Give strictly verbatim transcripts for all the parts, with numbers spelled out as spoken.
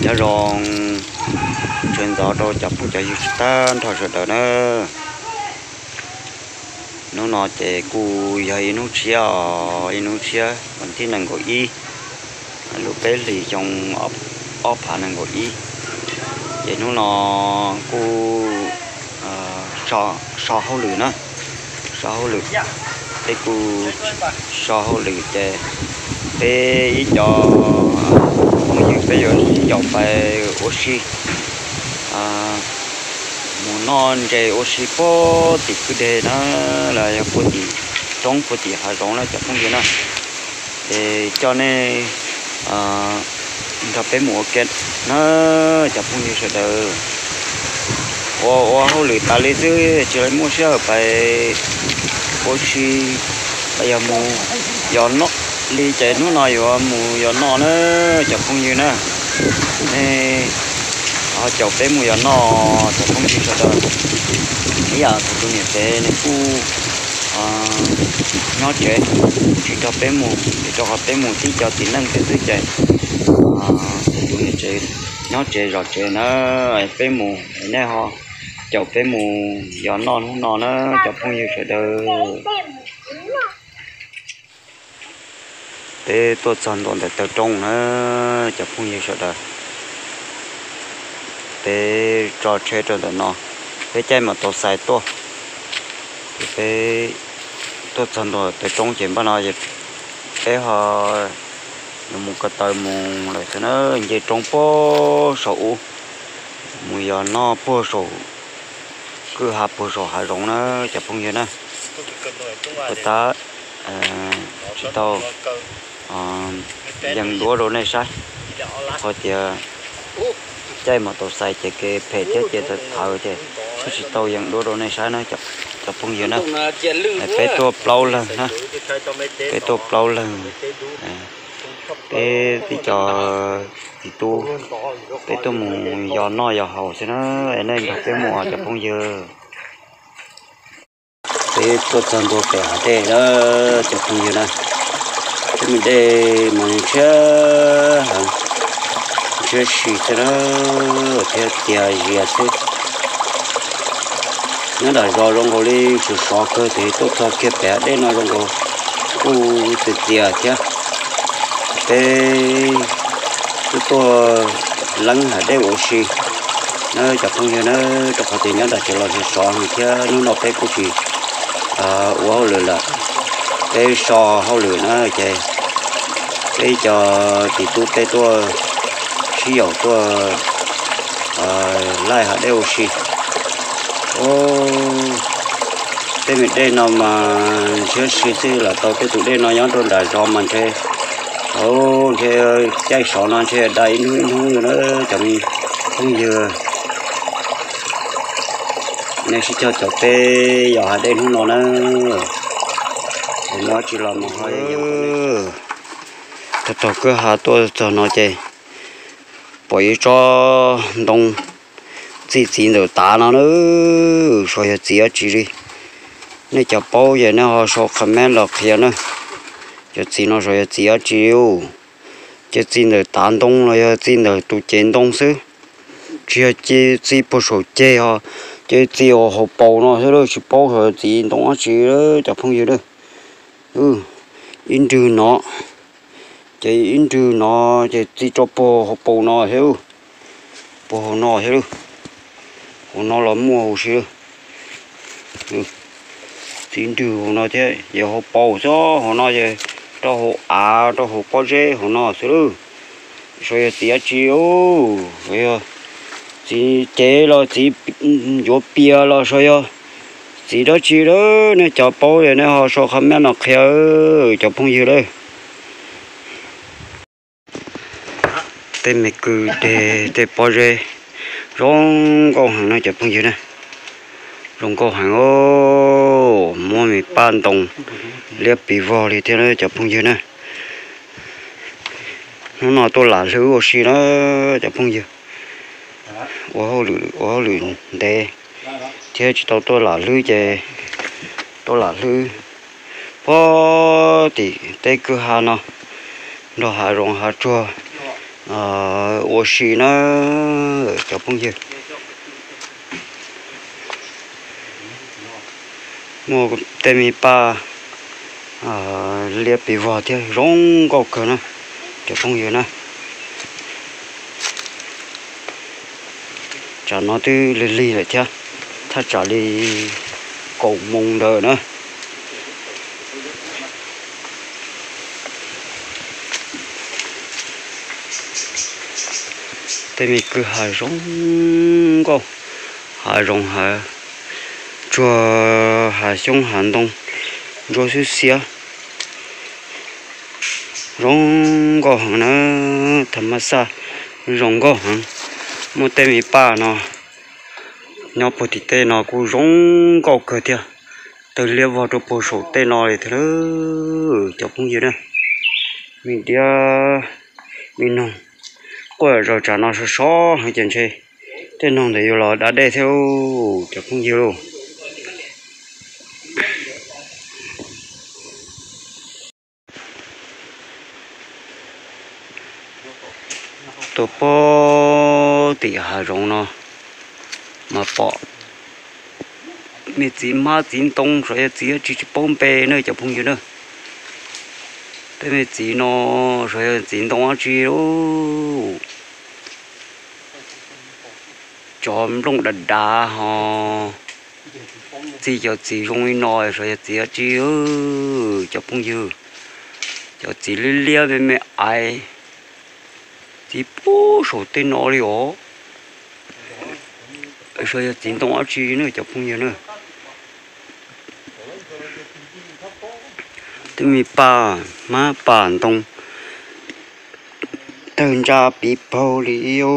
cho rong chuyển gió đâu chập cũng chạy tan thôi rồi đó nữa nó nó chạy cù dây nó chia nó chia cònที่นั่งก็อีลูกเปลี่ยงออฟออฟผ่านนั่งก็อีchạy nó nó cù sò sò hậu lử nữa sò hậu lử cái cù sò hậu lử chạy cái ý cho như bây giờ dòng phải oxy à muốn non chạy oxy po thì cứ để nó là po thì trong po thì hai trong nó chắc không gì nữa để cho nên à gặp cái mùa kết nó chắc không gì sẽ đỡ ô ô hậu lử ta lấy chứ chỉ lấy mua xe phải oxy bây giờ mua gió nó đi chạy nó nói rồi mùi gió nọ nữa chọc không như nữa nè họ chọc tới mùi gió nọ chọc không như sao đâu bây giờ tụi tôi nhận thế này cu nó chạy chỉ cho bé mù để cho họ bé mù tí cho tí năng cái thứ chạy tụi nhận chạy nó chạy rồi chạy nó bé mù nè họ chọc bé mù gió nọ không nọ nữa chọc không như sao đâu để tôi chọn đồn để tôi trồng nó chả không nhiều sợ đâu để cho chơi cho nó để chơi mà tôi xài tôi để tôi chọn đồn để trồng chuyện bao giờ để họ một cái tờ mùng rồi cho nó về trồng po sầu mùi giờ nó po sầu cứ hạt po sầu hạt rong nó chả không nhiều nữa người ta chỉ tao dần đũa đồ này sai thôi thì chơi mà tôi xài chơi cái phê chết chơi tôi thở chơi tôi chỉ tao dần đũa đồ này sai nó chập chập phong gì nữa cái tua plau lần ha cái tua plau lần cái thì cho thì tu cái tu mù giò no giò hầu cho nó ở đây gặp cái mùa chập phong dừa cái tôi chọn đồ kẻ thế đó chập phong dừa này cái mình đây mình chưa hả chưa xí cho nó theo tiền gì thế nó đã rồi trong cái đi sự khó cơ thì tốt cho cái bé đây nó trong cái u từ tiền chứ đây cái tôi lắng ở đây oxy nó chặt không như nó trong cái tiền nó đã chỉ là sự khó chứ nó nó cái cái gì à uống lửa là cái sò hậu lửa nó chơi cái cho thì tôi cái tôi sử dụng tôi lại hạt đều xì ô cái mình đây nó mà chưa xì xì là tao cái tụi đây nó nhón trong đại do mình chơi ô chơi chơi sò nó chơi đầy núi núi nó chẳng không vừa nên sẽ cho cho cái giờ hạt đây nó nó nó chỉ là một hai thật thật cứ hạt tôi cho nó chơi bởi cho đông chỉ chỉ được ta nó nữa rồi chỉ ở chỉ đi nếu cho bao giờ nó họ số comment là kia nữa cho chỉ nó rồi chỉ ở chiều cho chỉ được tán đông rồi chỉ được tụ chiến đông xứ chỉ chỉ chỉ bộ số chơi họ chỉ chỉ họ họ bao nó thế đó chỉ bao rồi chỉ đông ở chỉ đó cho phong gì đó ừ in trừ nó chỉ in trừ nó chỉ chỉ cho bộ họ bao nó hiểu bộ nó hiểu họ nó là mua hồ sơ ừ chỉ in trừ nó thế giờ họ bao cho họ nói gì cho họ à cho họ có dễ họ nói xứ rồi tiệt chiếu rồi chỉ chế là chỉ vô bia là rồi chỉ đó chỉ đó nên cho bao giờ nên họ số không biết nó khéo cho phong gì đây tên mày cứ để để bao giờ rong câu hàng nó cho phong gì này rong câu hàng ô mua mì ban đồng liệp bị vò thì thế nó cho phong gì này nó nói tôi là thứ oxy nó cho phong gì ô lử ô lử để thế chỉ tao tôi là lư chè tôi là lư po thì tây cứ hà nó nó hà rong hà chua ờ ô xì nó cho phong dư mua tem mi pa ờ liệp bị vỏ thì rong gọc cơ nó cho phong dư nó cho nó từ lì lì lại chứถ้าtrả lì cổ mông đời nữa tại vì cứ hải rong go hải rong hải chùa hải sông hàn đông rồi suy xia rong go hàng nó thầm sa rong go hàng một tại vì ba nó nhau bột thịt tê nó cũng rong go cơ thiệt từ liêu vào trong bột sổ tê nó thì thế chọc không gì nữa mình đi mình nông qua rồi trả nó số số hay chuyện gì tên nông thì là đã để theo chọc không gì luôn tổ po thì hà rong nó mà bỏ mình chỉ mà chỉ tông rồi chỉ chỉ bông bê nữa chọc không gì nữa thế mình chỉ nó rồi chỉ tông ở chỉ đâu cho lông đà đà họ chỉ cho chỉ lông nói rồi chỉ chỉ ơ cho phong dư cho chỉ liên liên với mẹ ai chỉ bố số tên nó đi ó rồi chỉ tông ở chỉ nữa cho phong dư nữa thì mi pa má bản tông tên cha bị bao liêu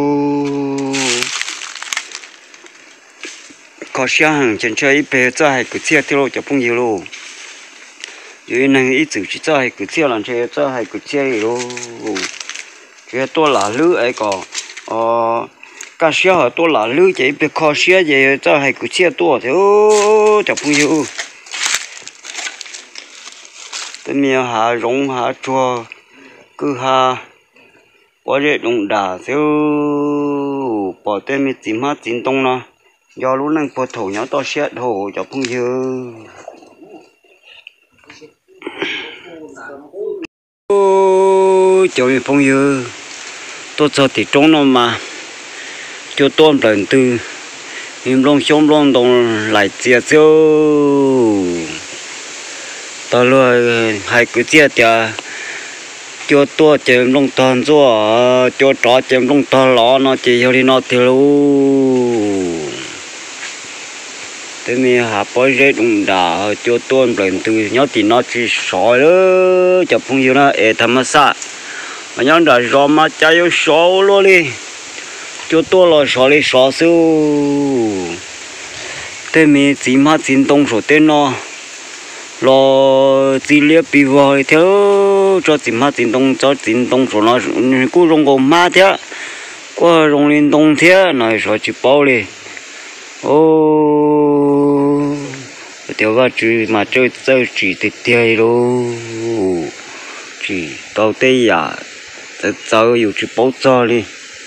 có xe hàng chân chơi bé cho hai cái xe tiêu cho phong nhiều luôn vì năng ít chữ chỉ cho hai cái xe làm chơi cho hai cái xe luôn cái tôi là lứa ấy có ờ các xe họ tôi là lứa chỉ bé có xe gì cho hai cái xe tôi thì ô cho phong nhiều cái miếng hà rong hà chua cứ hà bỏ ra đụng đà theo bỏ tên mi chỉ mắt chính tông nó do lúc năng phật thủ nhau to xét hồ cho phong dư cho mình phong dư tôi cho thì trống nó mà cho tôi lần từ em long sống long đồng lại chia cho tao luôn hai cái chia thì cho tôi chém long toàn cho cho trò chém long toàn ló nó chỉ cho đi nó thì luôn thế mình hạ bói rết cũng đã cho tôi lần từ nhớ thì nó chỉ sỏi đó chụp không nhiều nó ế thầm sa mà nhớ đã rõ mà chạy vô sỏi luôn đi cho tôi là sỏi đi sỏi siêu thế mình chỉ mà chính tông số tên nó lo chỉ liệp bị vơi theo cho chỉ mà chính tông cho chính tông số nó cứ rong gò ma thế qua rong liên tông thế này sỏi chỉ bao đi ô tiểu ba chỉ mà chơi chơi chỉ thì chơi luôn chỉ tao tây à chơi chơiอยู่chỉ bao giờ đi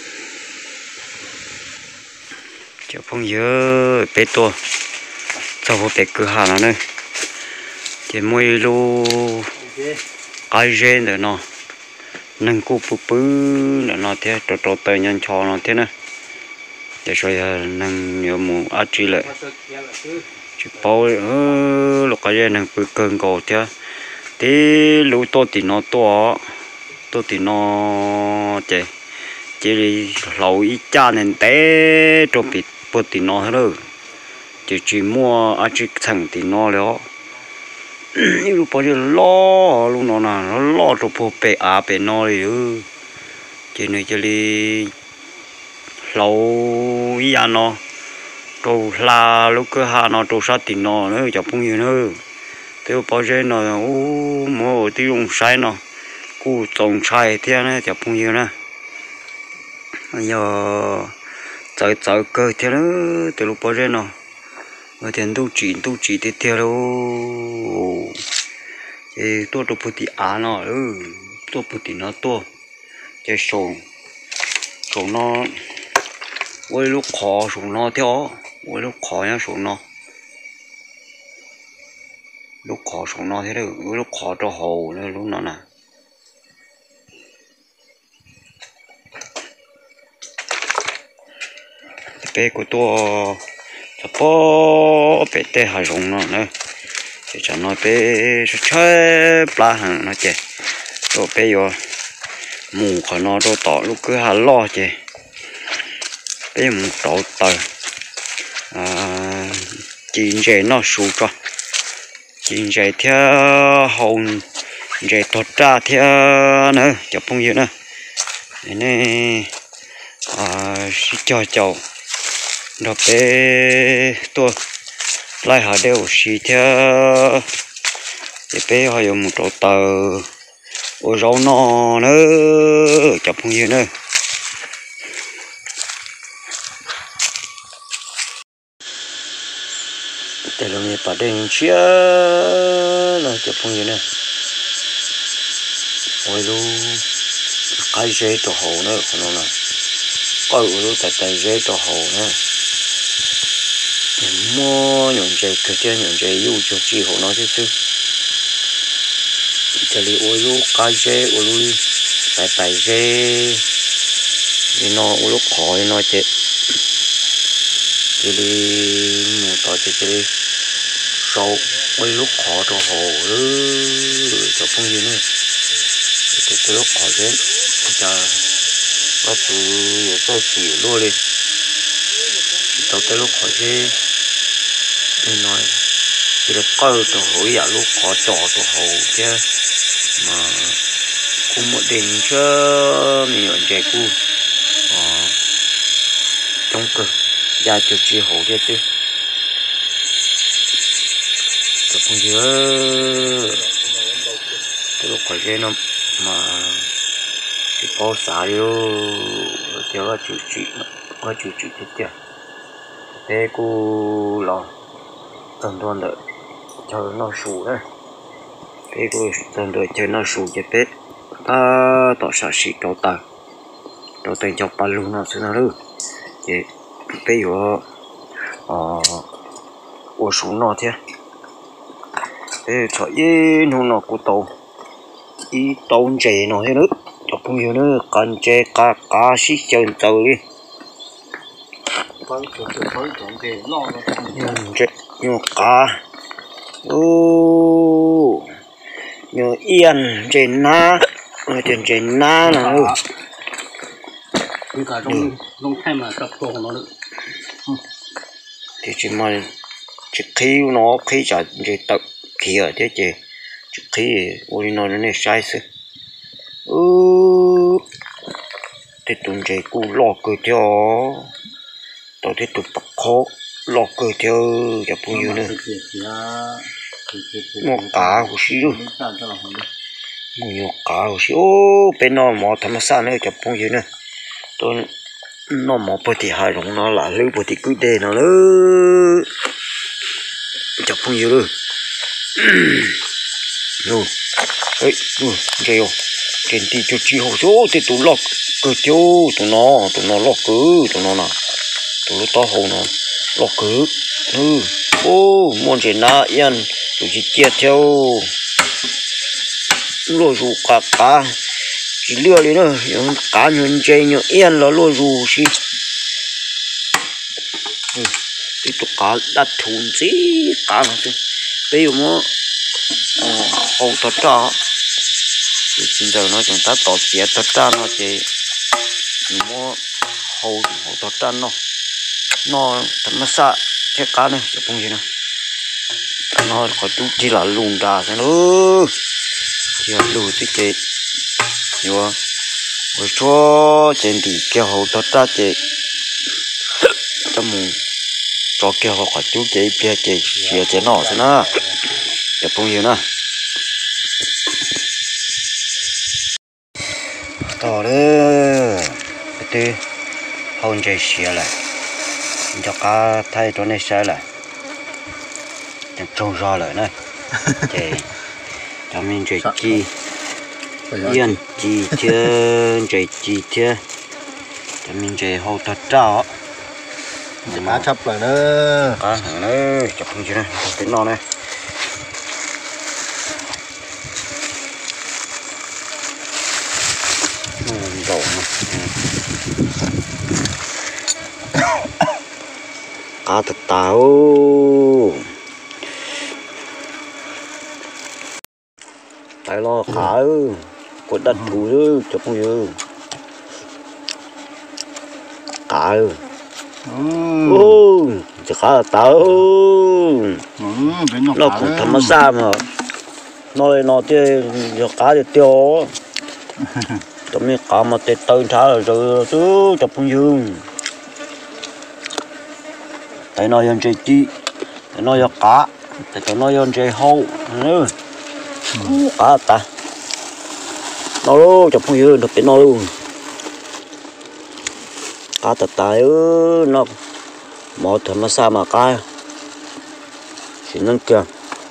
cho phong nhớ bé to cho vô bé cửa hàng nữa chỉ mua lô cái gen rồi nó nâng cô bự bự là nó thế trò trò tay nhân cho nó thế nữa để rồi nâng nhiều mù ác chi lại chỉ bao ơ lúc cái nâng bự cơn cổ thế thế lũ to thì nó to to thì nó chạy chỉ đi lẩu ít cha nên té cho bị bớt thì nó hết rồi chỉ chỉ mua ác chi thằng thì nó đó nhưng lúc bao giờ lo lúc nó là nó lo cho bộ bể à bể nó đi ư chỉ này chỉ đi lâu ý anh nó đồ là lúc cứ hà nó đồ sát thì nó nữa chả phong nhiều nữa thế bao giờ nó ô mua tiêu dùng sai nó cú trồng sai thế này chả phong nhiều nữa bây giờ chạy chạy cơ thế nữa từ lúc bao giờ nó ở tiền tu chỉ tu chỉ thế theo đâu thì tôi đồ bút thì á nó ừ tôi bút thì nó to chơi sòng xuống nó ôi lúc khó xuống nó theo ôi lúc khó nhá xuống nó lúc khó xuống nó thế được lúc khó cho hồ nữa lúc nó nè bé của tôi cho bố bé tê hà rồng nó nữa thì cho nó bé sẽ chơi ba hàng nó chơi rồi bé vô mù khỏi nó rồi tỏ lúc cứ hà lo chơi bé mù tỏ tờ à chín giờ nó sụt cho chín giờ theo hồng giờ thoát ra theo nữa chụp phong gì nữa này à cho cháu đó bé tôi lại họ đều xì theo thì bé họ dùng một chỗ tờ ôi rau no nữa chụp không gì nữa để làm gì bắt đến chia là chụp không gì nữa ôi luôn cái dễ cho hồ nữa còn nó là coi ôi tại tại dễ cho hồ nữa mua những cái cái tiền những cái yêu cho chị họ nói chứ chứ这里我有感觉我有白白的你那我有看那些这里木到这这里烧我有看着好了就风雨呢这这有看见这我主也在记录哩到这有看见你nói thì là coi đồ hối à lúc có trò đồ hậu chứ mà cũng một đỉnh chứ mình nhận chạy cu trong cửa ra cho chị hậu chứ chứ cho không nhớ cái lúc khỏi chơi nó mà chỉ có xả vô theo cái chủ trị có chủ trị thế chứ thế cô lo tầm toàn đợi chờ nó sủ đấy cái cô tầm đợi chờ nó sủ cho tết ta tỏ xã sĩ trâu tờ trâu tờ chọc ba luôn nó sẽ nào được vậy bây giờ ờ ô sủ nó thế thế cho yên hôn nó của tàu y tàu chè nó thế nữa chọc không nhiều nữa cần chè cá cá xí chơi tàu đi nhiều cá ô nhiều yên trên na trên trên na là nữa những cả trong trong thay mà tập tổ nó được thì chỉ mà chỉ khi nó khi chả chỉ tập khi ở thế chứ chỉ khi ôi nó nó này sai sự ừ thì tụi trẻ cu lo cười theo tao thấy tụi bắt khó lo cười theo chả bao nhiêu nữa một cá của xí luôn một nhiều cá của xí ô bên nó mò thầm sao nữa chả bao nhiêu nữa tôi nó mò bơi thì hai rồng nó là lưu bơi thì cứ đề nó nữa chả bao nhiêu nữa rồi ấy rồi chơi không trên thì cho chi hồ số thì tụi lo cười theo tụi nó tụi nó lo cứ tụi nó nào tụi nó to hồ nó lo cứ ừ ô muốn chỉ na yên tụi chỉ chia theo lôi rù cả cả chỉ lừa đi nữa những cá nhân chơi những yên là lôi rù xí ừ thì tụi cá đặt thùng gì cá nó chứ bây giờ mà hậu tất cả thì bây giờ nó chúng ta tỏ chia tất cả nó chỉ mà hậu hậu tất cả nó nó thằng sa thế cá này chụp không gì nào nó có chút chỉ là lùn ra thế nữa chỉ là lùn tí chị nhiều rồi cho trên thì kêu hậu tất ra chị cho mù cho kêu họ có chút chị bia chị chia chị nọ thế nào chụp không gì nào to đấy cái hôn chơi xìa lại cho cá thay cho này sai lại cho trâu ra lại này để cho mình chơi chi yên chi chưa chơi chi chưa cho mình chơi hậu thật rõ cá chập lại nữa cá nữa chụp không chứ này cái nó này rổ cá thật táo tại lo cá của đất thủ chụp không chứ cá ô chỉ khá là táo nó cũng thầm xa mà nó nó chơi giờ cá thì tiêu tụi mình cá mà tết tới thả rồi chứ chụp không dương tại nó dân chơi chi tại nó giờ cá tại tụi nó dân chơi hậu nữa cá ta nó luôn chụp không dương được cái nó luôn cá thật tài ư nó một thằng mà sao mà cái chỉ nên kìa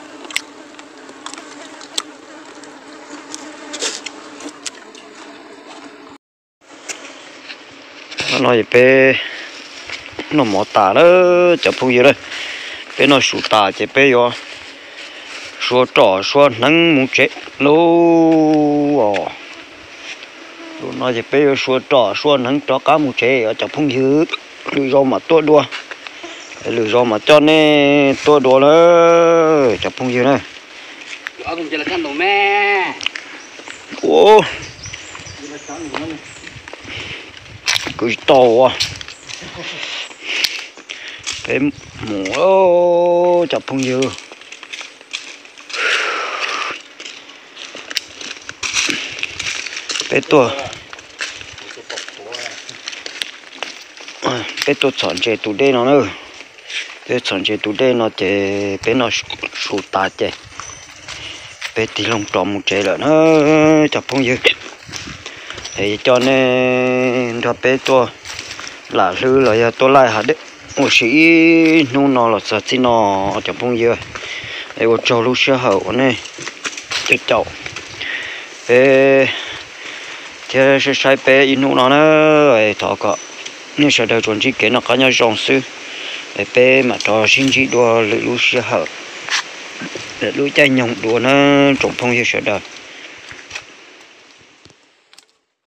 nó nói gì bé nó mỏ tà đó chụp không gì đây bé nó sụt tà chỉ bé vô xua trò xua nắng muốn chết lô nói gì bé xua trò xua nắng cho cá muốn chết ở chụp không gì lười rau mà tua đua lười rau mà cho nên tua đua nữa chụp không gì này ở cùng chơi là căn đồ mẹ ô cứ to à cái mũ ô chụp không gì cái tua cái tôi chọn chế tủ đây nó nữa cái chọn chế tủ đây nó chế cái nó sụt ta chế cái tí lông tròn một chế là nó chập không dư thì cho nên cho bé tôi là sư là tôi lại hạt đấy một sĩ nu nó là sợ chỉ nó chập không dư để một trâu lúc xưa hậu này cái chậu cái thế sẽ sai bé in nu nó nữa thọ cọ nhưng sau đó chuẩn chỉ cái nó có nhau rong sư để bé mà cho xin chỉ đua lưỡi lúa xưa hở để lúa chay nhộng đua nó trồng phong như sau đó